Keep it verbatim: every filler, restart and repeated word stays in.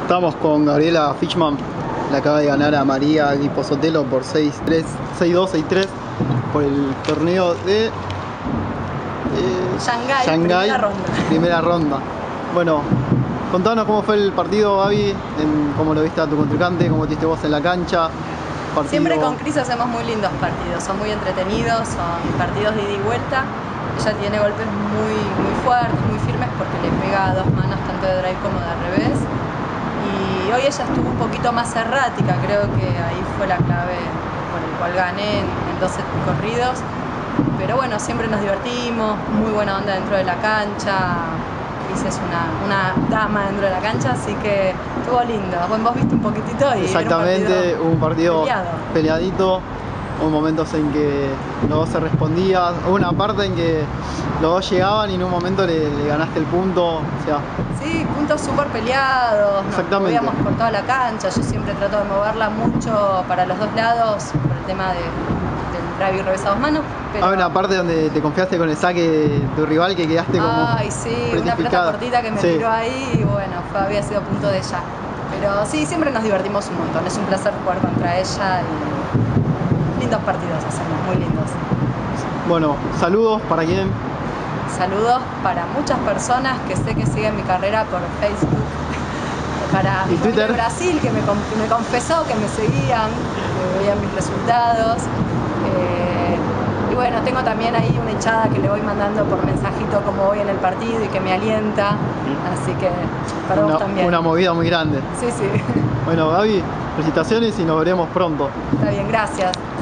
Estamos con Gabriela Fichman, le acaba de ganar a María Guipo Sotelo por seis tres, seis dos, seis tres por el torneo de eh, Shanghái, Shanghái, primera ronda. primera ronda. Bueno, contanos cómo fue el partido, Gaby, en cómo lo viste a tu contrincante, cómo te viste vos en la cancha. Partido... Siempre con Cris hacemos muy lindos partidos, son muy entretenidos, son partidos de ida y vuelta. Ella tiene golpes muy, muy fuertes, muy firmes porque le pega a dos manos tanto de drive como de revés. Y hoy ella estuvo un poquito más errática, creo que ahí fue la clave por el cual gané en, en dos sets corridos. Pero bueno, siempre nos divertimos, muy buena onda dentro de la cancha. Cris es una, una dama dentro de la cancha, así que estuvo lindo. Bueno, vos viste un poquitito y exactamente, era un partido, un partido peleado. peleadito. Hubo momentos en que los dos se respondían, hubo una parte en que los dos llegaban y en un momento le, le ganaste el punto, o sea... Sí, puntos súper peleados, nos movíamos por toda la cancha, yo siempre trato de moverla mucho para los dos lados, por el tema de, del drive y revés a dos manos. Pero... Hay una parte donde te confiaste con el saque de tu rival que quedaste como... Ay, sí, una pelota cortita que me sí. tiró ahí y bueno, fue, había sido punto de ella. Pero sí, siempre nos divertimos un montón, es un placer jugar contra ella y... lindos partidos hacemos, muy lindos. Bueno, saludos para quién. Saludos para muchas personas que sé que siguen mi carrera por Facebook. Para mi familia de Brasil, que me, que me confesó que me seguían, que veían mis resultados. Eh, y bueno, tengo también ahí una hinchada que le voy mandando por mensajito como voy en el partido y que me alienta. Así que para una, vos también. Una movida muy grande. Sí, sí. Bueno, Gaby, felicitaciones y nos veremos pronto. Está bien, gracias.